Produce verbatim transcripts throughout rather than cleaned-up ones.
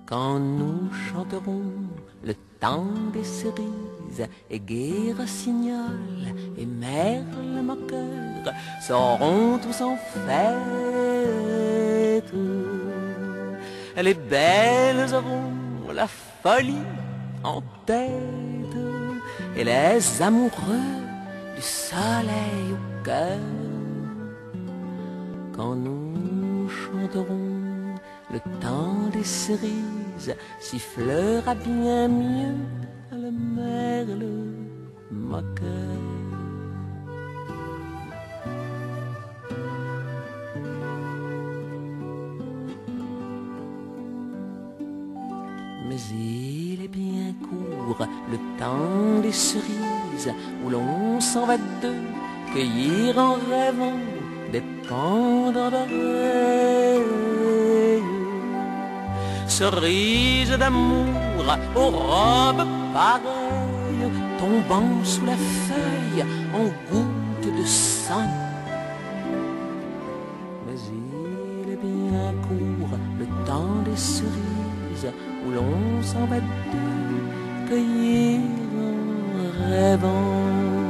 Quand nous chanterons le temps des cerises, et gai rossignol et merle moqueur seront tous en fête. Les belles auront la folie en tête, et les amoureux du soleil au cœur. Quand nous chanterons le temps des cerises, sifflera bien mieux le merle moqueur. Mais il est bien court le temps des cerises, où l'on s'en va deux cueillir en rêvant des pendants d'oreilles. Cerises d'amour aux robes pareilles, tombant sous la feuille en gouttes de sang. Mais il est bien court le temps des cerises, où l'on s'en va deux cueillir en rêvant.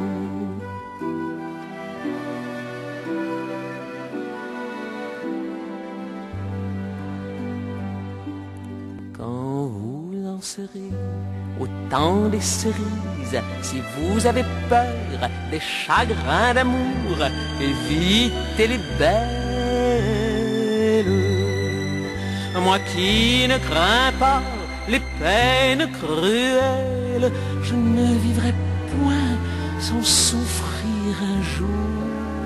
Quand vous en serez au temps des cerises, si vous avez peur des chagrins d'amour, évitez les belles. Moi qui ne crains pas les peines cruelles, je ne vivrai point sans souffrir un jour.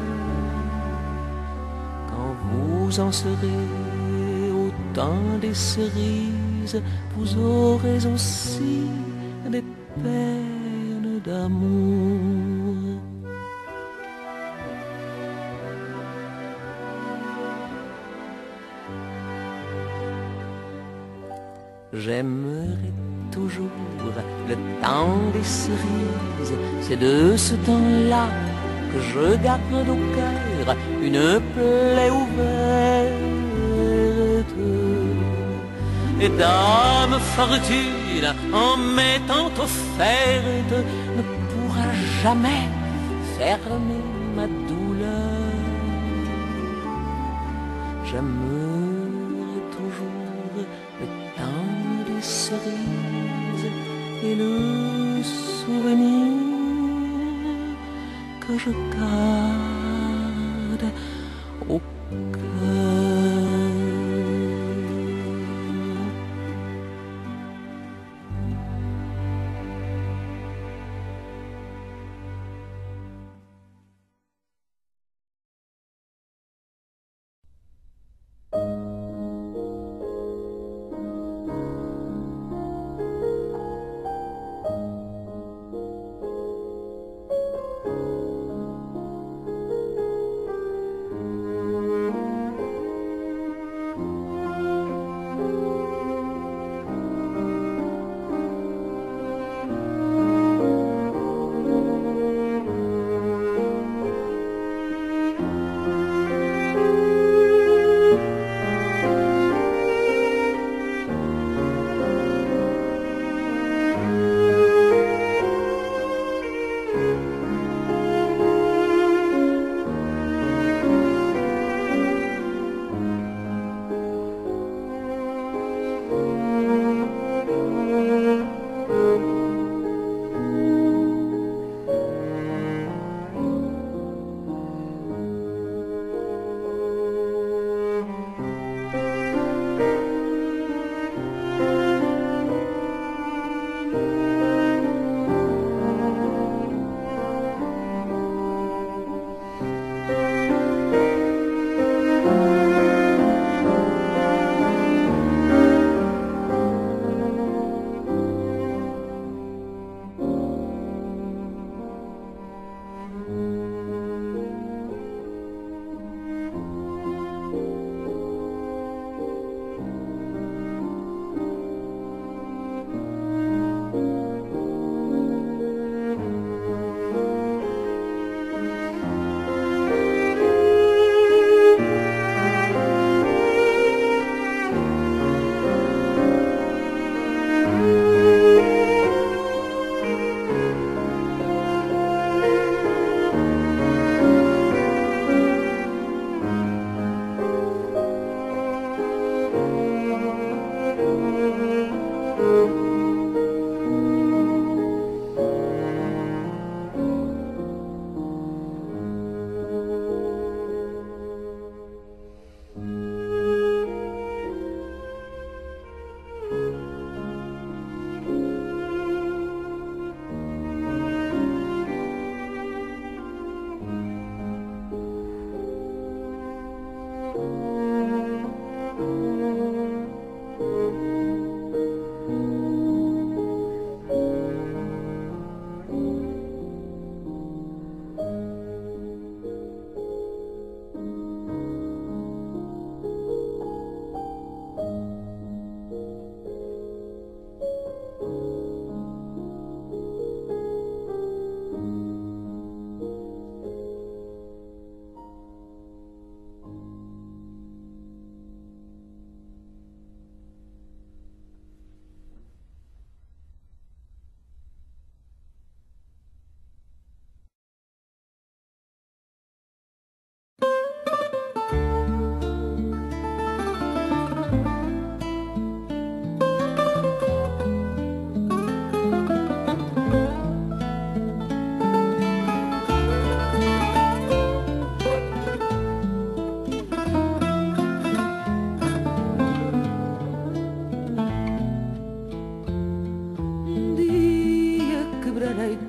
Quand vous en serez au temps des cerises, vous aurez aussi des peines d'amour. J'aimerai toujours le temps des cerises, c'est de ce temps-là que je garde au cœur une plaie ouverte. Et dame fortune, en m'étant offerte, ne pourra jamais fermer ma douleur. J'aimerai toujours le temps des cerises et le souvenir que je garde au cœur.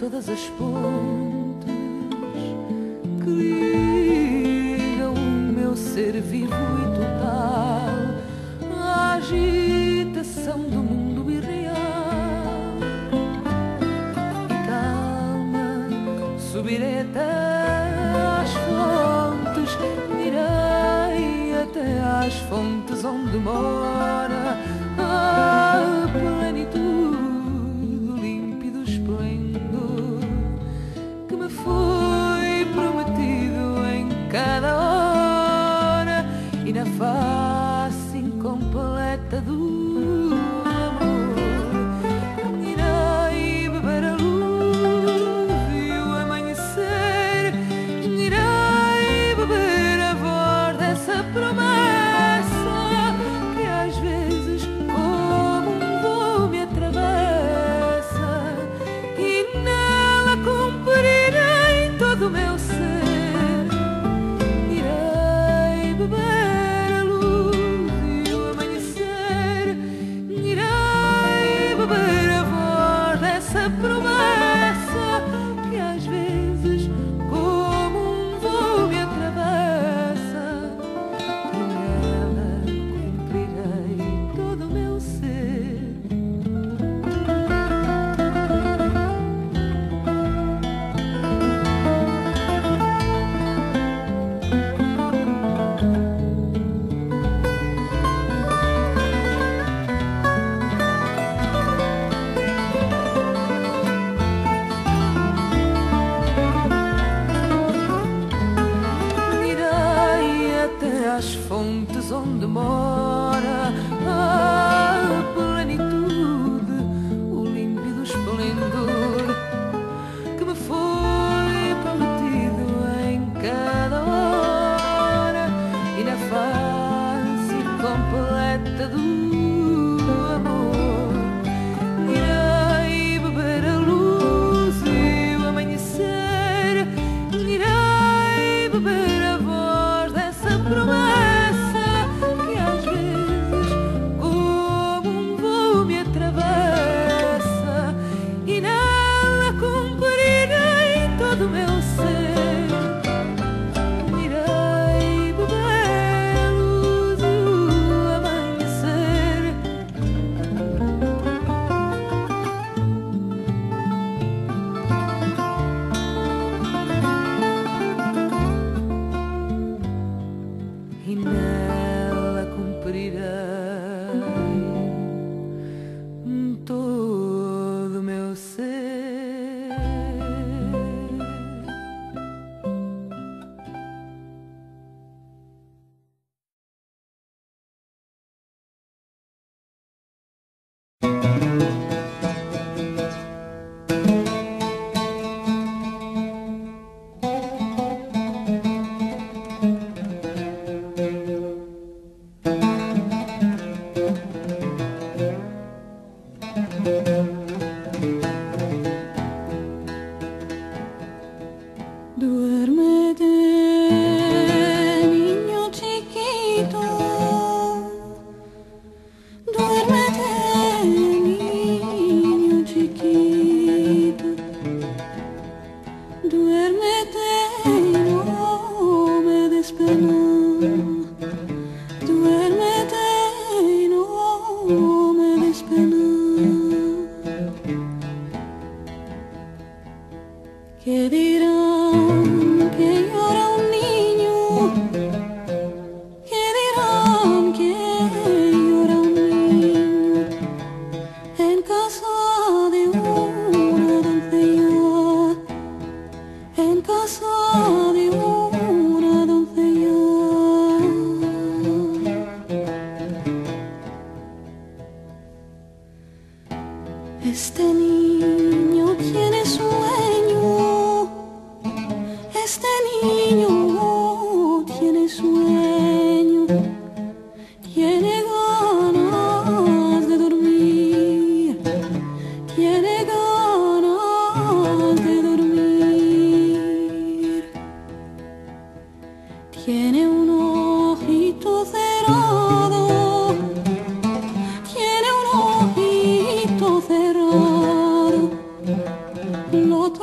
todas as pontes que ligam o meu ser vivo e total à agitação do mundo irreal. E calma, subirei até às fontes, irei até às fontes onde mora a plenitude, o límpido esplendor que me foi prometido em cada hora e na face incompleta do amor. Irei beber a luz e o amanhecer, irei beber a voz dessa promessa que às vezes como um voo me atravessa, e nela cumprirei todo o meu ser. Irei beber a luz e o amanhecer, irei beber a voz dessa promessa que às vezes como um voo me atravessa, e nela cumprirei todo o meu ser. Irei até às fontes onde mora a plenitude, o límpido esplendor que me foi prometido em cada hora e na face incompleta do amor. Irei beber a luz e o amanhecer, irei beber a voz dessa promessa que às vezes como um voo me atravessa, e nela cumprirei todo o meu ser. Irei beber a luz e o amanhecer, e nela cumprirei todo o meu ser. Duérmete, niño chiquito, duérmete, niño chiquito, duérmete y no me des pena, duérmete y no me des pena. ¿Qué dirán que llora un niño? ¿Qué dirán que llora un niño en casa de una doncella? En casa de una doncella. Este niño tiene sueño, este niño tiene sueño, tiene ganas de dormir, tiene ganas de dormir, tiene un ojito cerrado, tiene un ojito cerrado, lo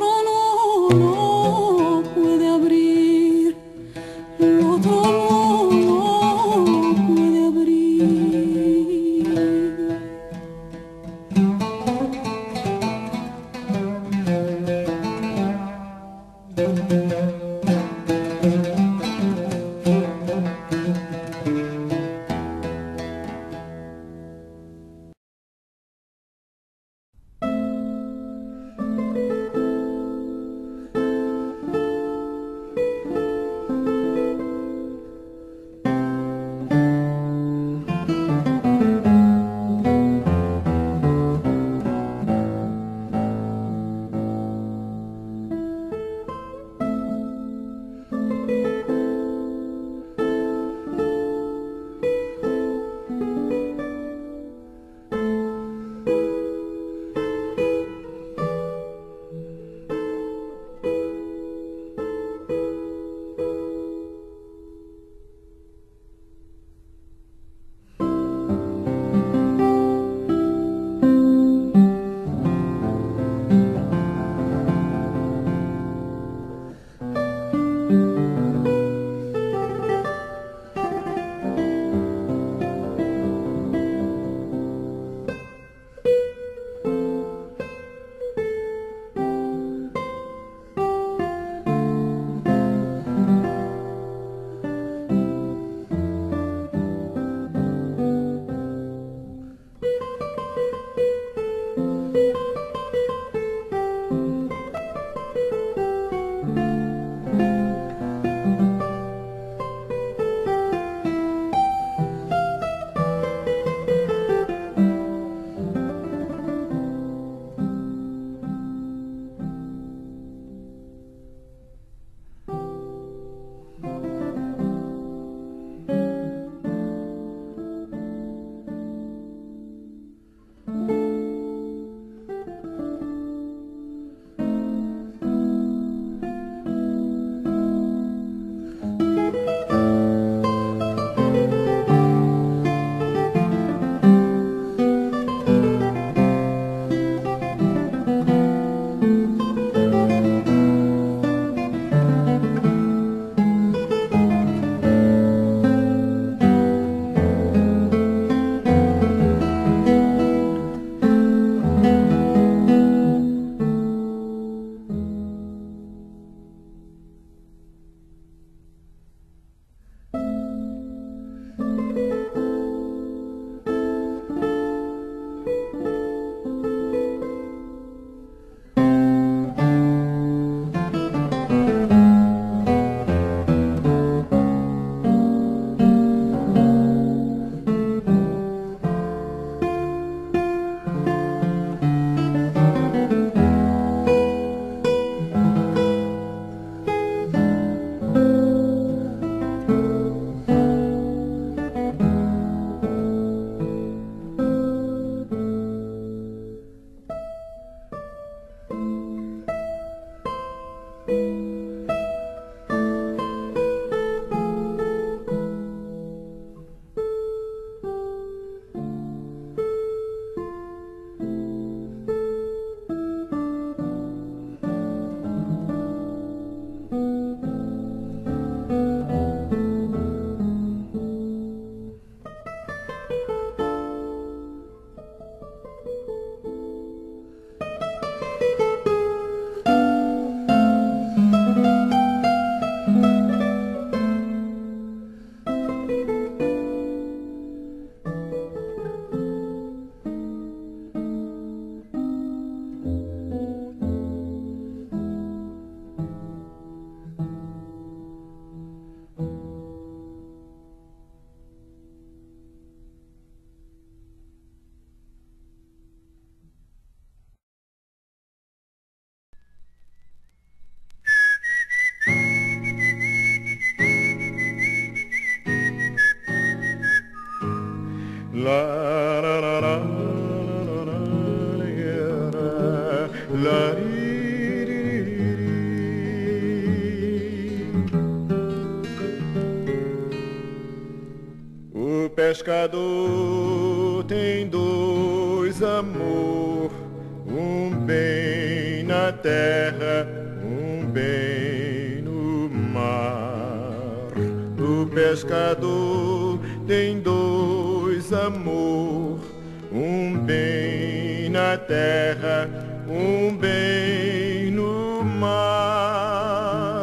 O pescador tem dois amor, um bem na terra, um bem no mar. O pescador tem dois amor, um bem na terra, um bem no mar.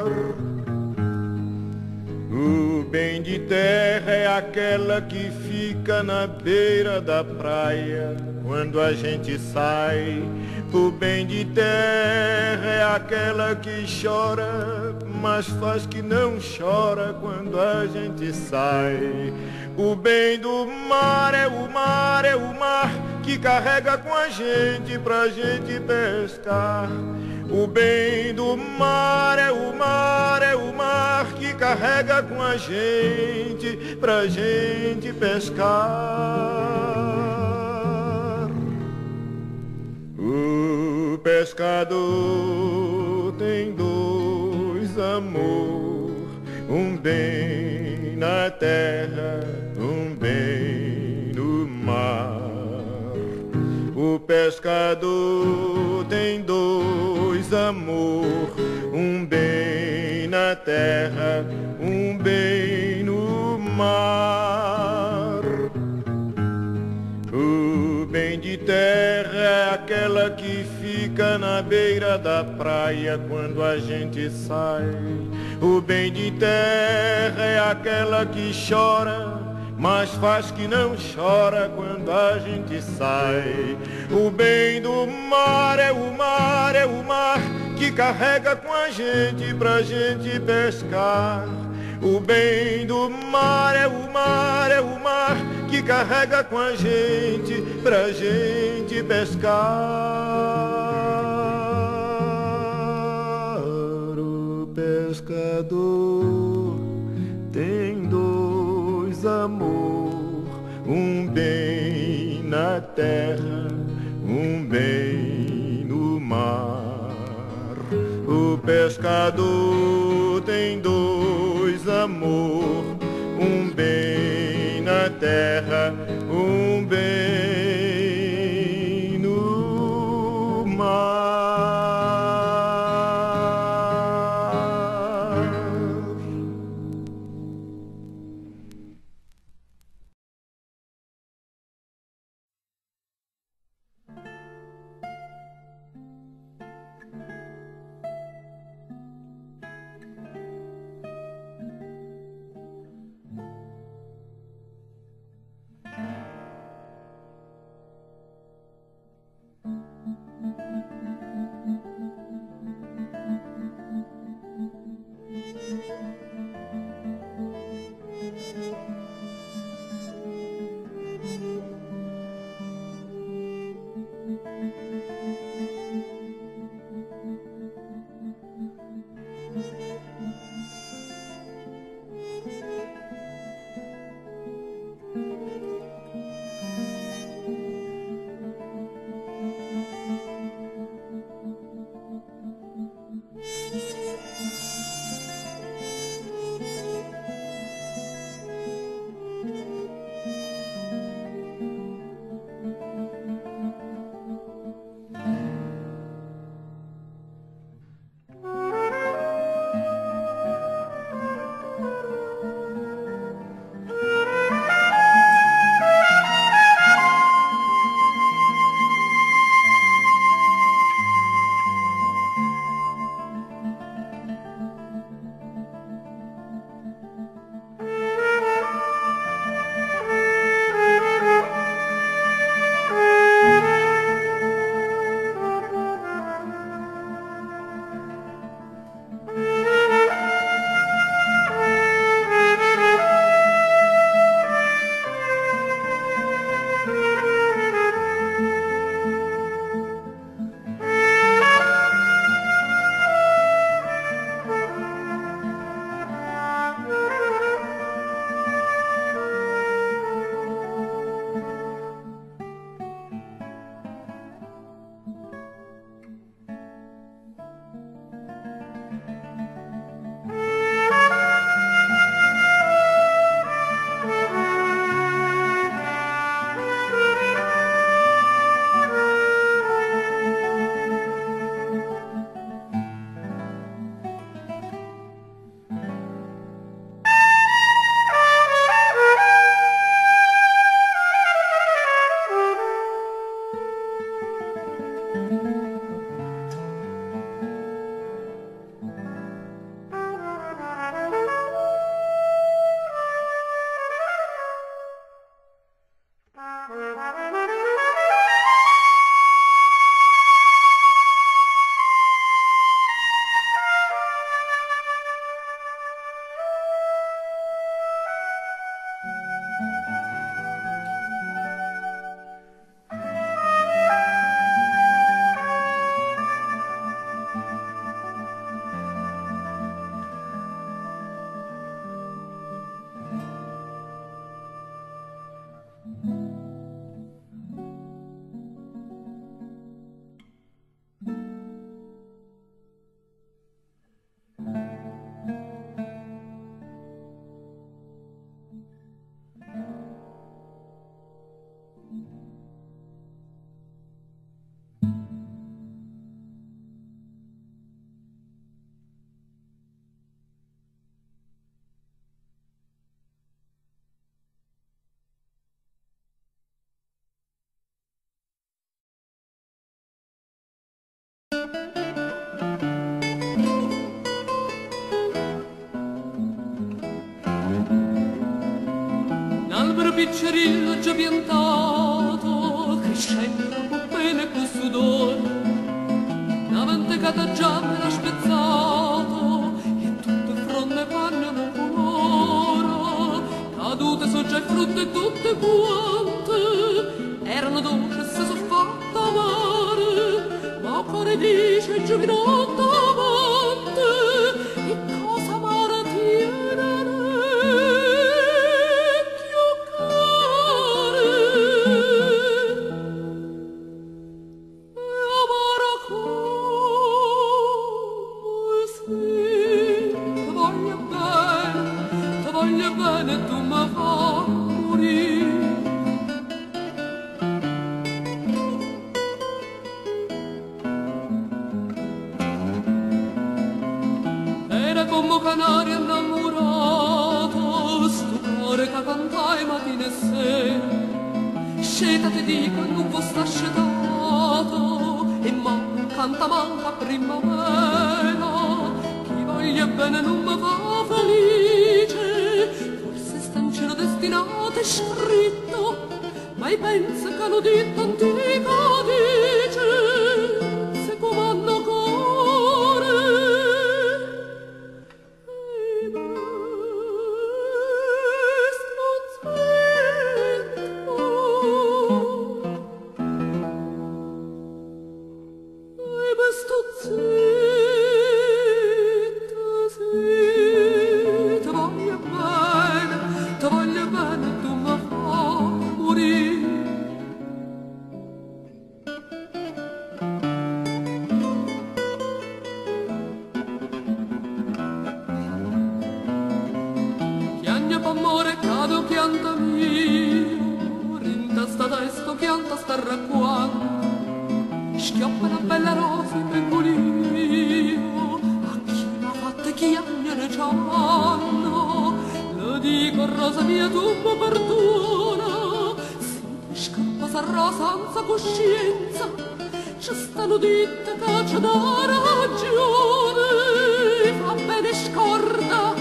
O bem de terra é aquela que fica na beira da praia quando a gente sai. O bem de terra é aquela que chora, mas faz que não chora quando a gente sai. O bem do mar é o mar, é o mar que carrega com a gente pra gente pescar. O bem do mar é o mar, é o mar que carrega com a gente pra gente pescar. O pescador tem dois amor, um bem na terra, um bem no mar. O pescador tem dois amor, um bem na terra, um bem no mar. O bem de terra é aquela que fica na beira da praia quando a gente sai. O bem de terra é aquela que chora, mas faz que não chora quando a gente sai. O bem do mar é o mar, é o mar que carrega com a gente pra gente pescar. O bem do mar é o mar, é o mar que carrega com a gente pra gente pescar. O pescador tem dois amor, um bem na terra, um bem no mar. O pescador tem dois amor, um bem na terra, um bem no mar. Thank you. piccerino già piantato, crescendo con pena e con sudore, una mentecata già me l'ha spezzato, e tutte fronde panno nel colore, cadute so già i frutti e tutte quante, erano dolci e si sono fatte amare, ma cuore dice giovinotto amante, e cosa amara tiene più care, e amara come se ti voglia bene, ti voglia bene e tu mi fai morire. Come canario innamorato, sto cuore che cantai mattina e sera, sceta ti dico e non sta scetato, e mo canta manca primavera, chi voglia bene non mi fa felice, forse sta in cielo destinato e scritto, ma io penso che hanno detto antica dice, se comando cuore. Amore cado pianta mio, rintastata e sto pianta sta racquando, schioppa una bella rosa in pengolino, a chi m'ha fatta chi ne c'hanno, lo dico rosa mia tu mi perdona, se ti scappa sa rosa senza coscienza, ci stanno dite che c'è da ragione, fa bene scorda.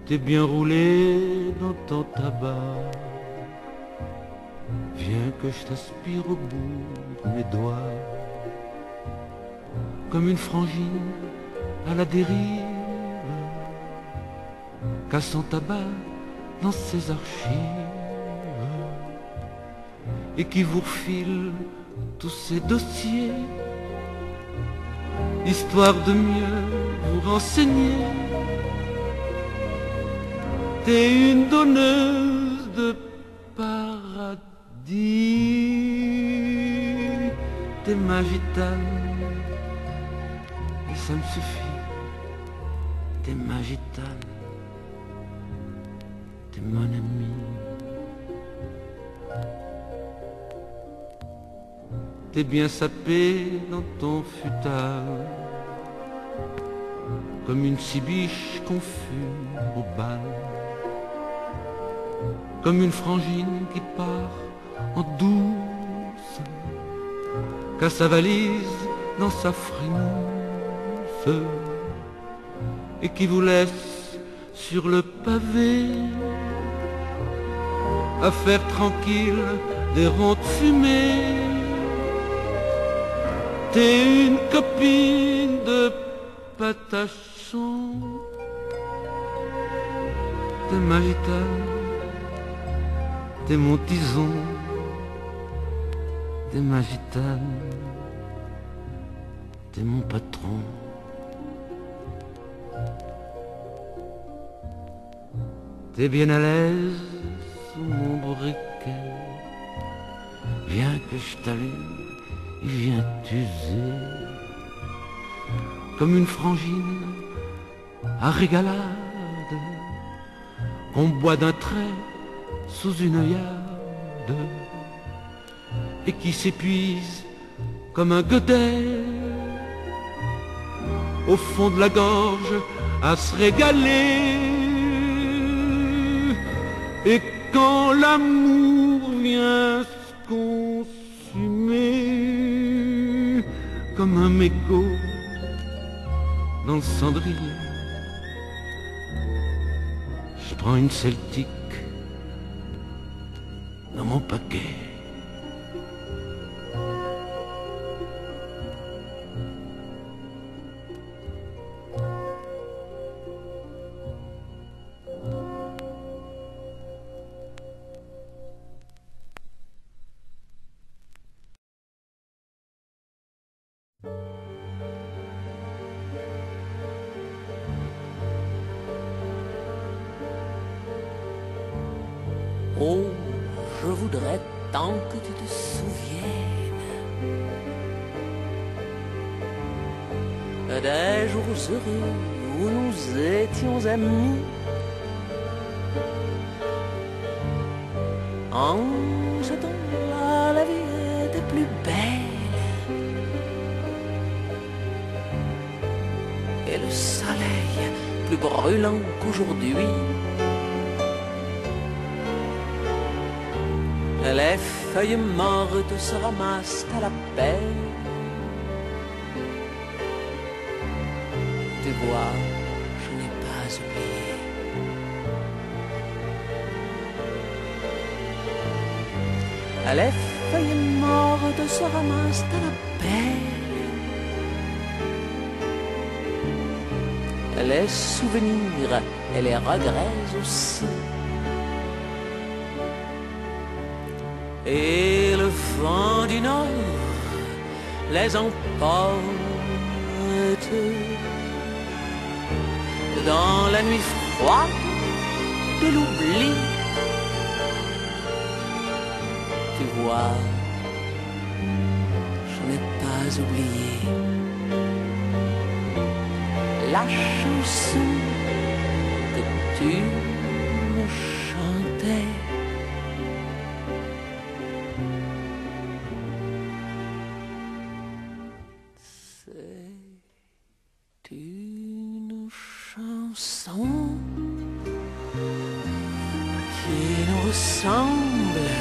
t'es bien roulé dans ton tabac. Viens que je t'aspire au bout de mes doigts, comme une frangine à la dérive, cassant tabac dans ses archives, et qui vous refile tous ces dossiers, histoire de mieux vous renseigner. T'es une donneuse de paradis, t'es ma gitane, et ça me suffit. T'es ma gitane, t'es mon ami. T'es bien sapé dans ton futal, comme une cibiche qu'on fume au bal, comme une frangine qui part en douce, qu'a sa valise dans sa frimousse, et qui vous laisse sur le pavé à faire tranquille des ronds de fumée. T'es une copine de Patachon, t'es ma gitane, t'es mon tison, t'es ma gitane, t'es mon patron. T'es bien à l'aise sous mon briquet, viens que je t'allume, il vient t'user, comme une frangine à régalade, qu'on boit d'un trait sous une œillade, et qui s'épuise comme un godet au fond de la gorge à se régaler. Et quand l'amour vient se consumer comme un mégot dans le cendrier, je prends une celtique dans mon paquet. Oh, je voudrais tant que tu te souviennes des jours heureux où nous étions amis, en ce temps-là la vie était plus belle et le soleil plus brûlant qu'aujourd'hui. Les feuilles mortes se ramassent à la pelle. Tu vois, je n'ai pas oublié. Les feuilles mortes se ramassent à la pelle. Les souvenirs et les regrets aussi. Et le vent du nord les emporte dans la nuit froide de l'oubli. Tu vois, je n'ai pas oublié la chanson que tu me chantais. C'est une chanson qui nous ressemble.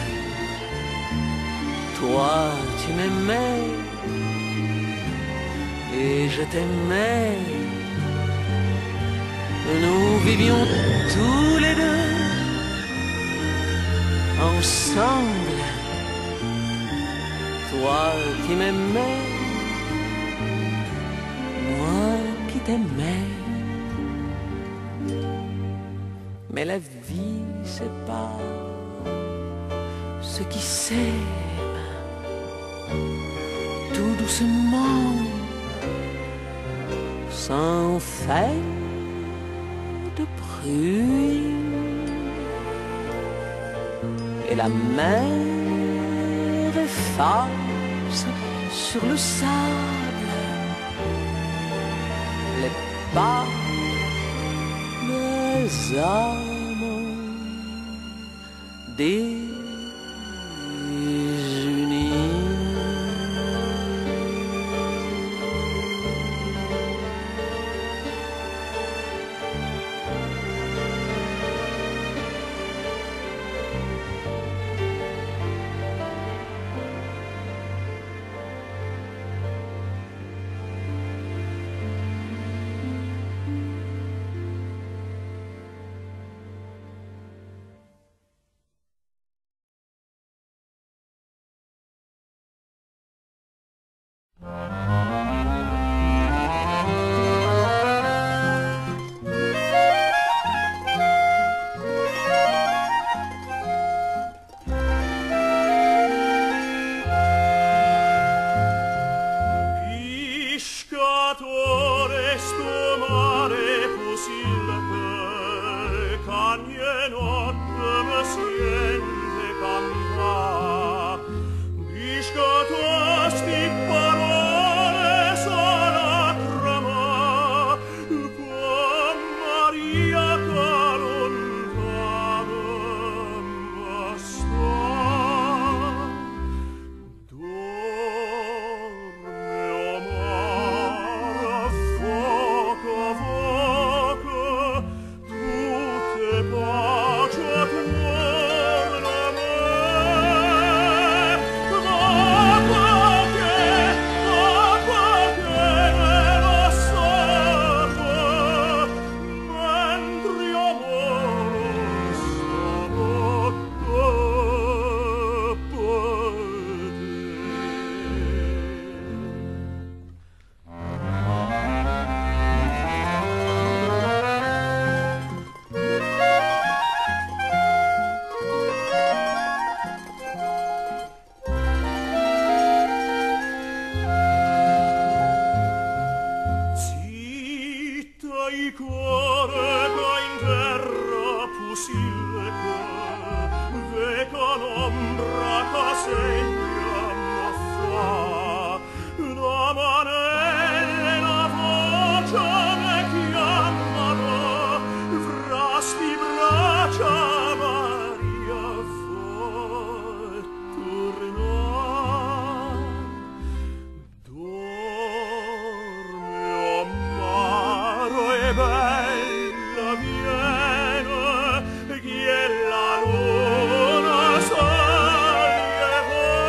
Toi, tu m'aimais et je t'aimais. que nous vivions tous les deux ensemble. Toi qui m'aimais, moi qui t'aimais. Mais la vie sépare ceux qui s'aiment tout doucement, sans faire de bruit. Et la mer efface sur le sable les pas des âmes démunies. Viene, che la luna soglie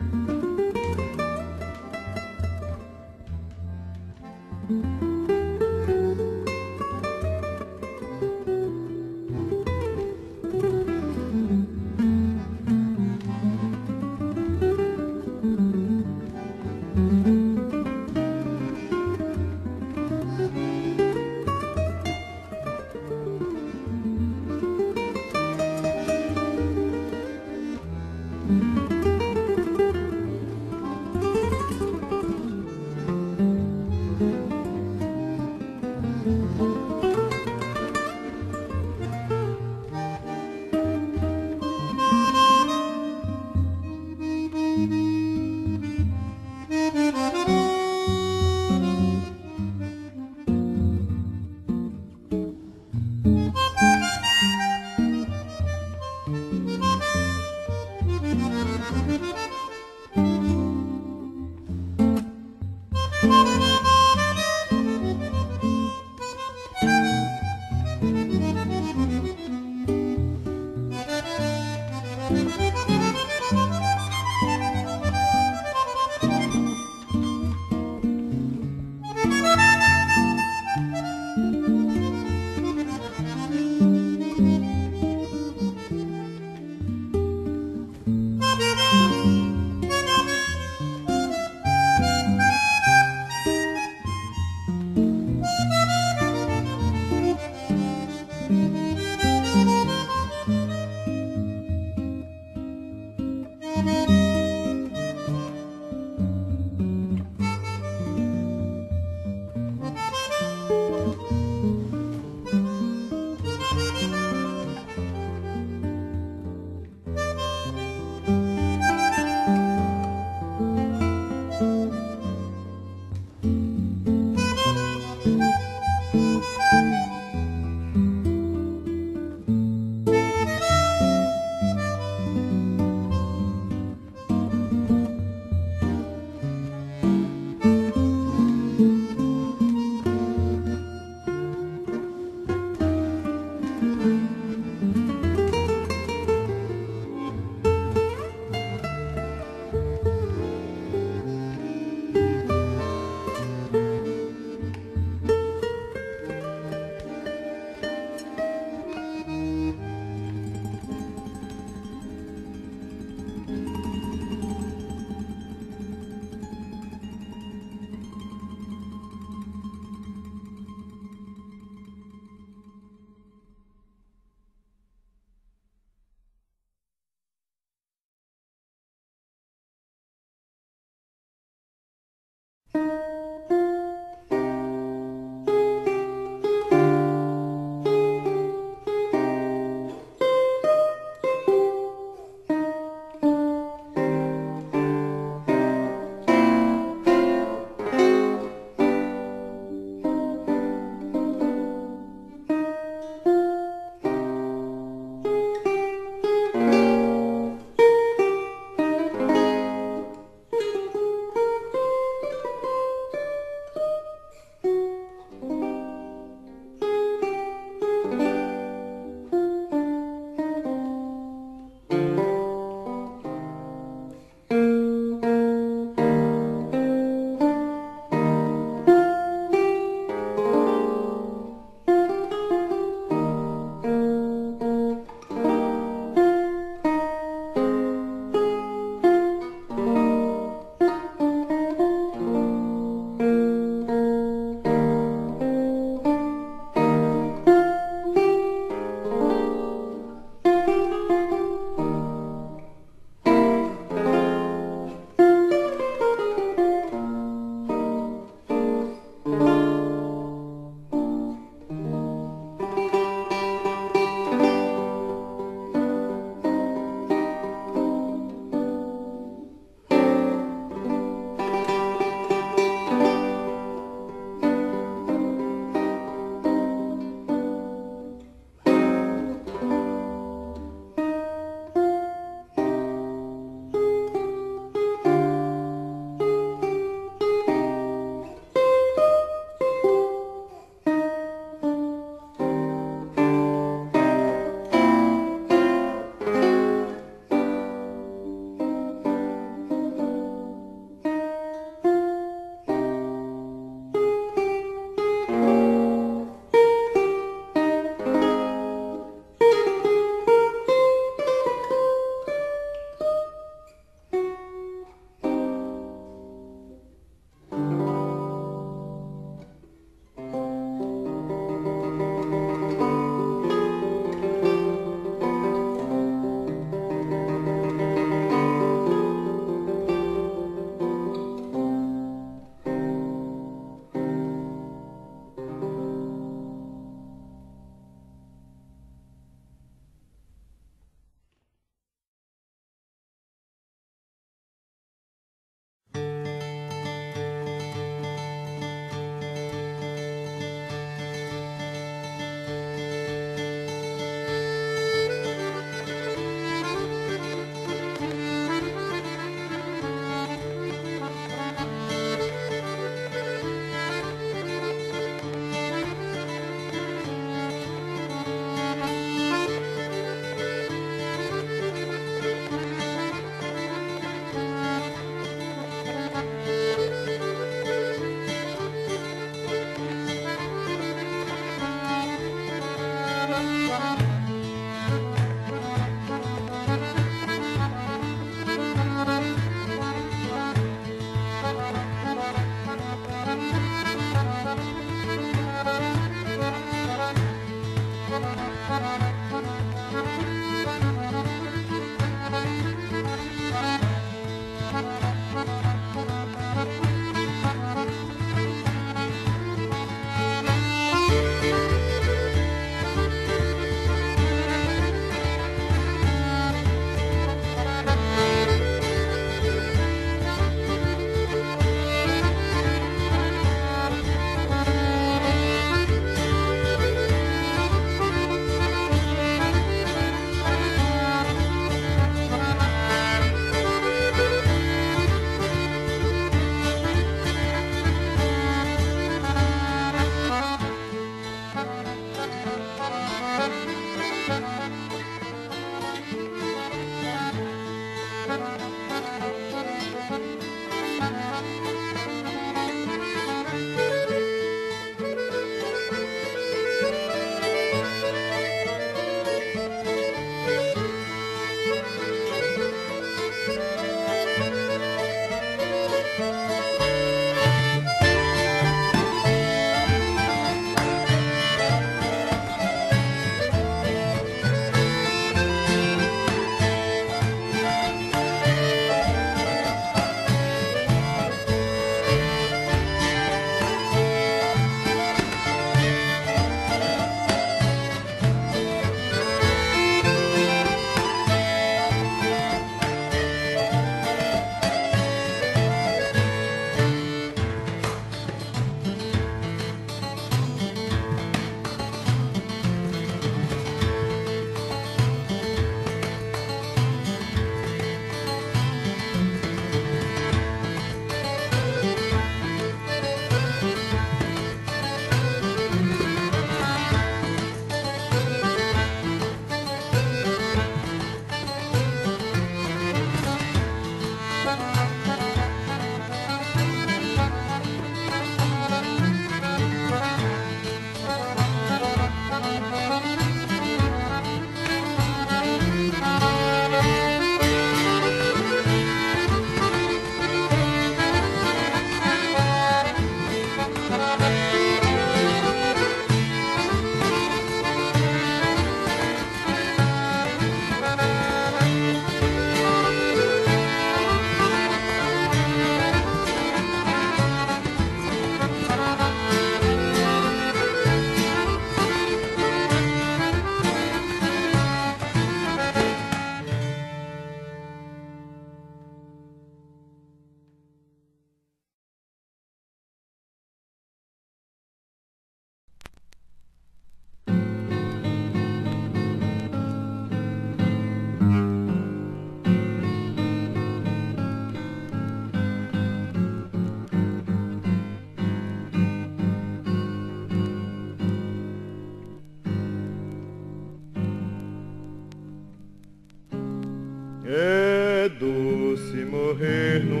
É doce morrer no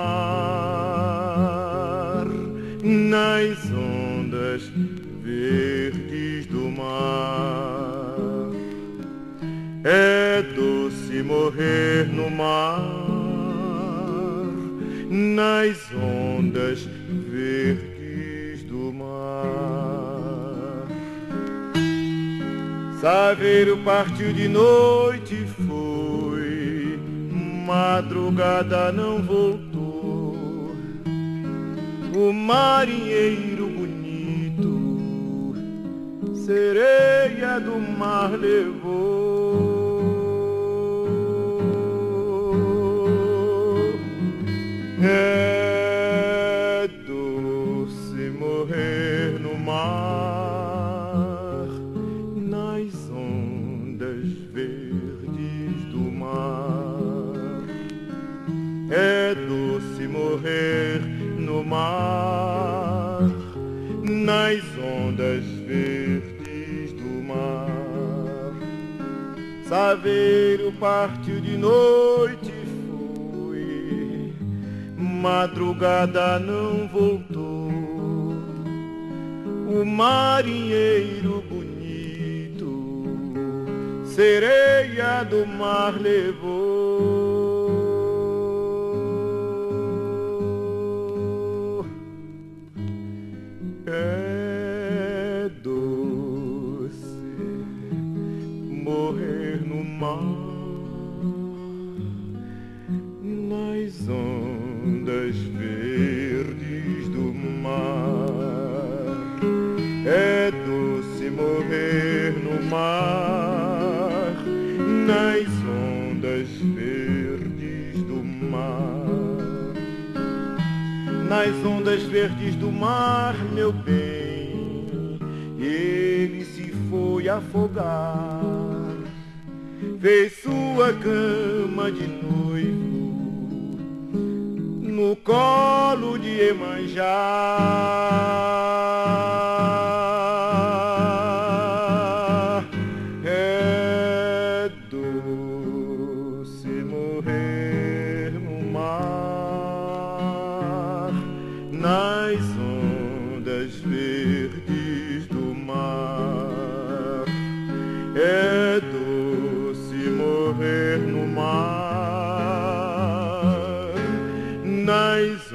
mar, nas ondas verdes do mar. É doce morrer no mar, nas ondas verdes do mar. Saveiro partiu de noite, foi, madrugada não voltou. O marinheiro bonito, sereia do mar levou. É doce morrer no mar, nas ondas verdes do mar. É doce morrer no mar, nas ondas verdes do mar. Saveiro partiu de noite, foi, madrugada não voltou. O marinheiro bonito, sereia do mar levou. É doce morrer no mar, nas ondas verdes do mar. É doce morrer no mar, nas ondas verdes do mar. Nas ondas verdes do mar, meu bem, ele se foi afogar. Fez sua cama de noivo no colo de Iemanjá. É doce morrer no mar, nas ondas verdes do mar. É doce morrer no mar, nas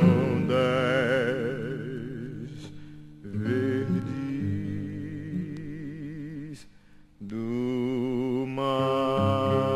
ondas verdes do mar.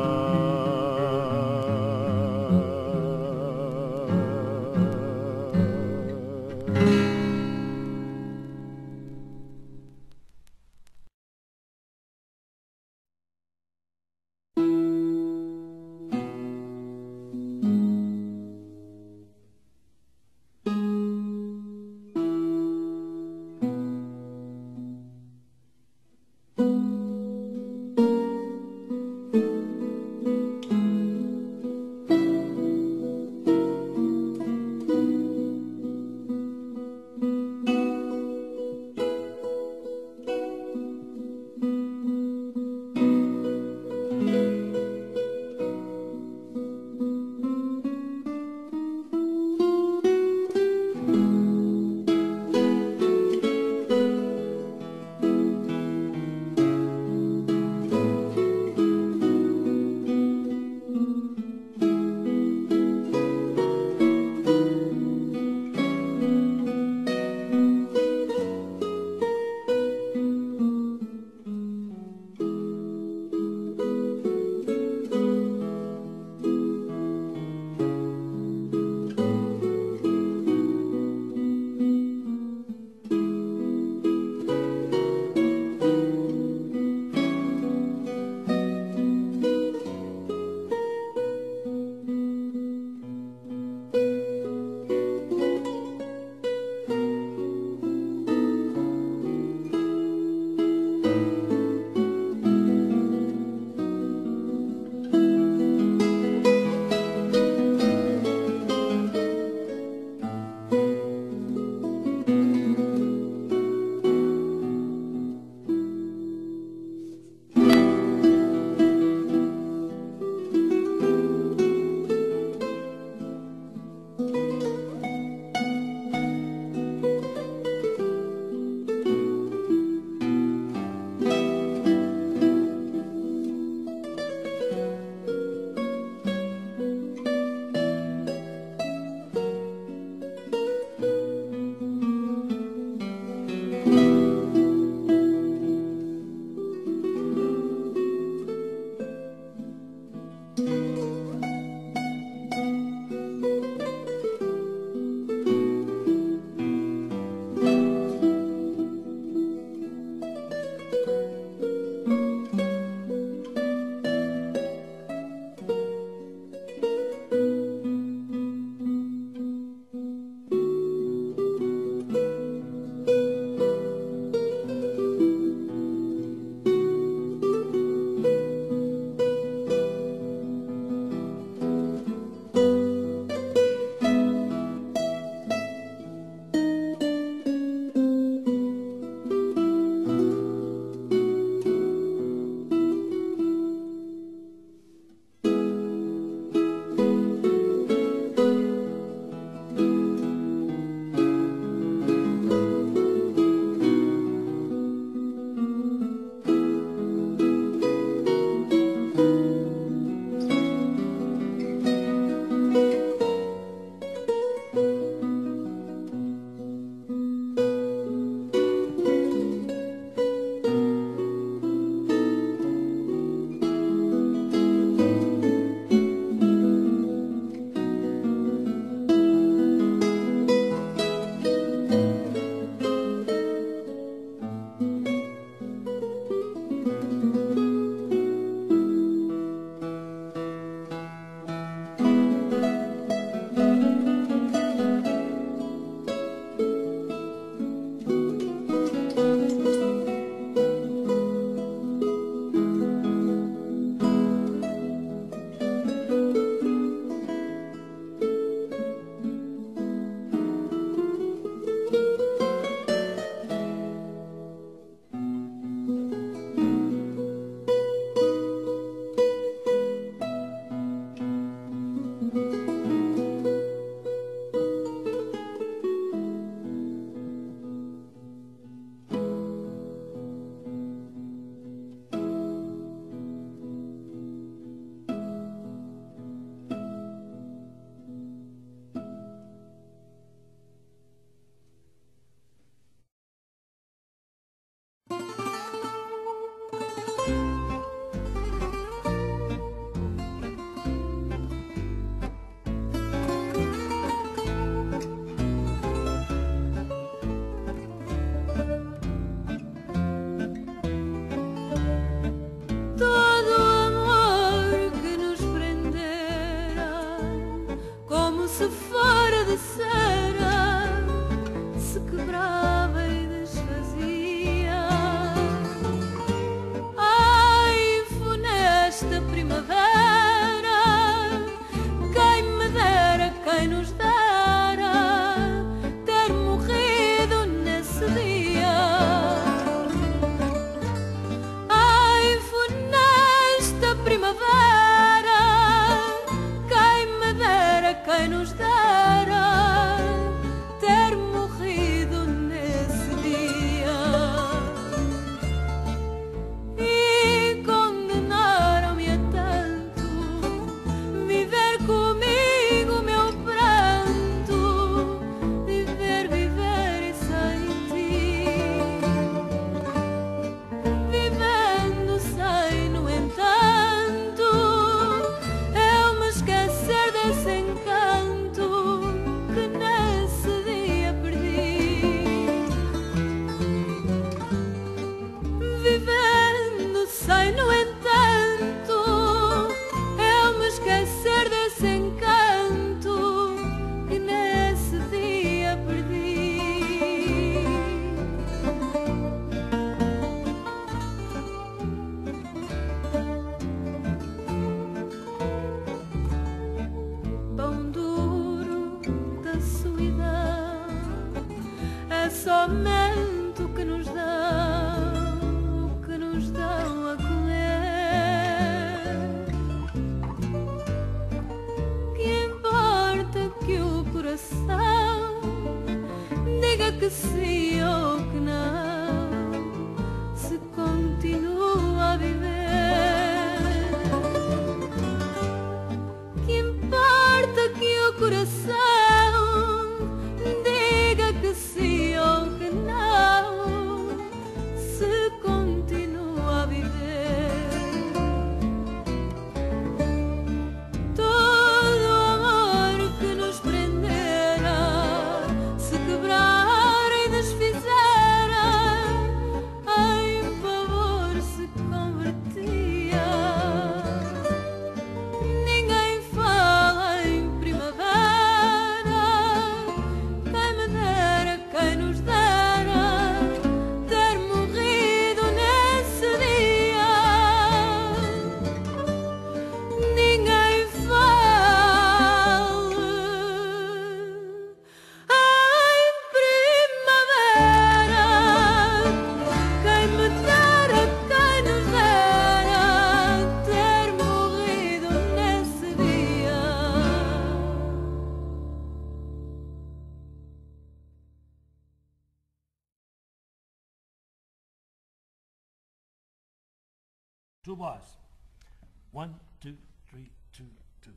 two bars. One, two, three, two, two.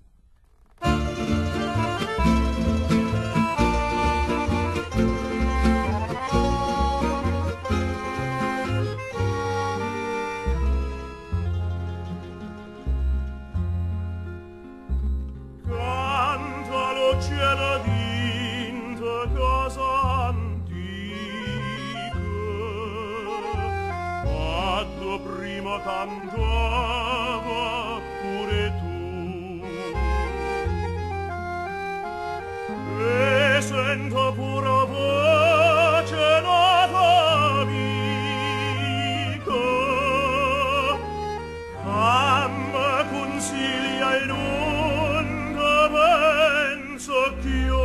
Cantalo cielo d'inte cosa antica, quando prima cantava pure tu, e sento pure voce nata amica, amma consiglia in onda penso ch'io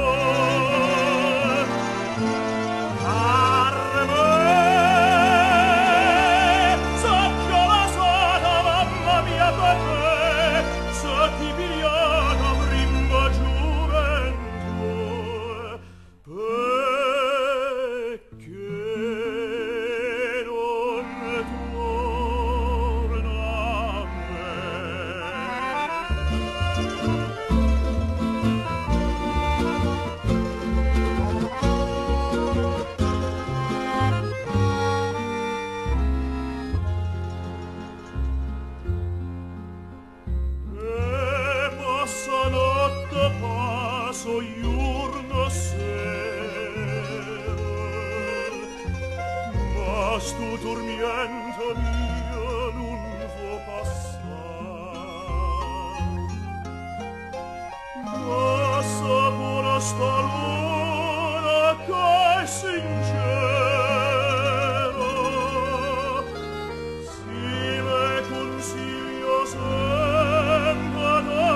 passo giorno sera, ma sto tormento mio non può passare. Passa pure sta luna che è sincera, si me consiglio sempre da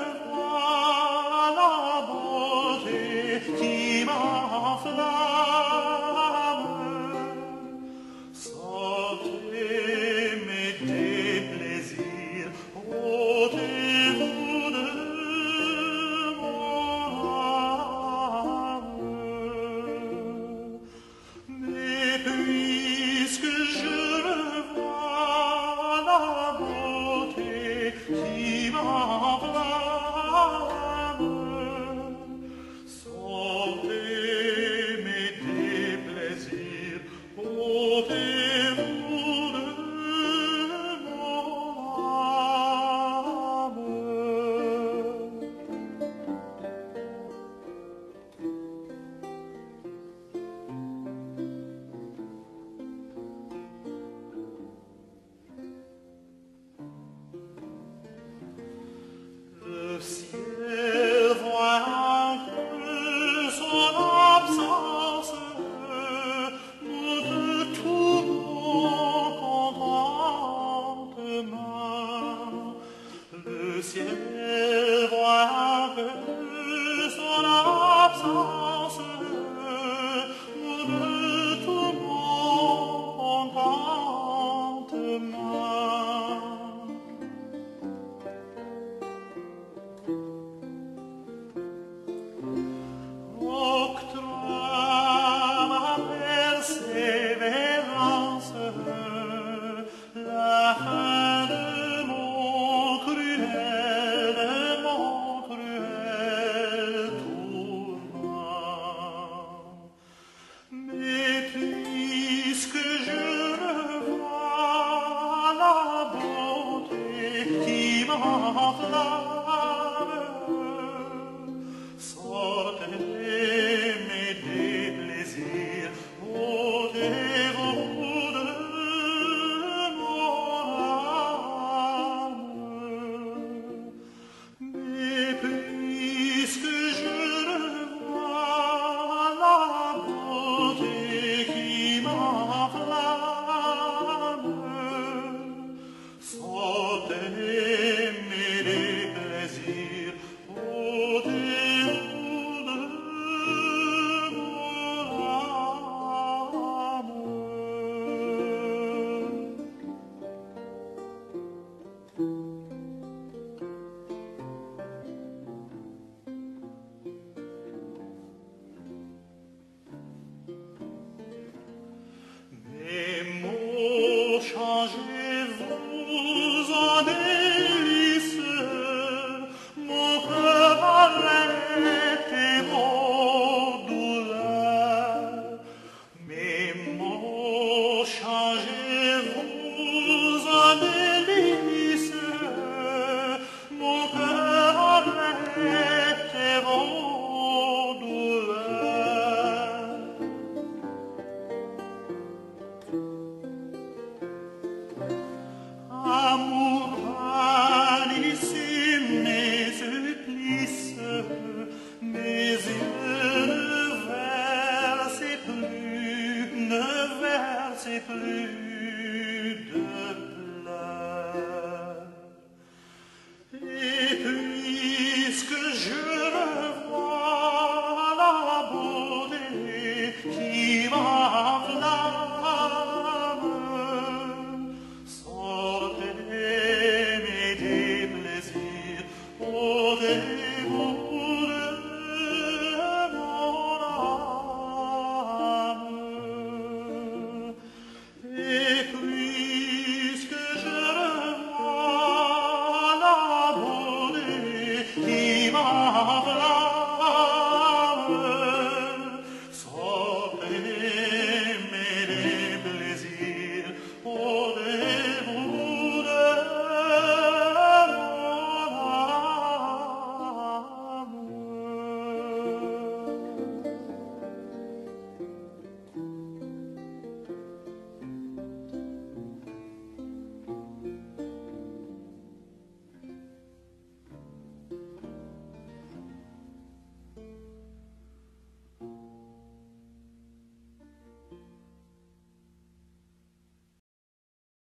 qui m'a fait son absence de tout mon contentement. Le ciel voit que son absence de tout mon contentement. Love.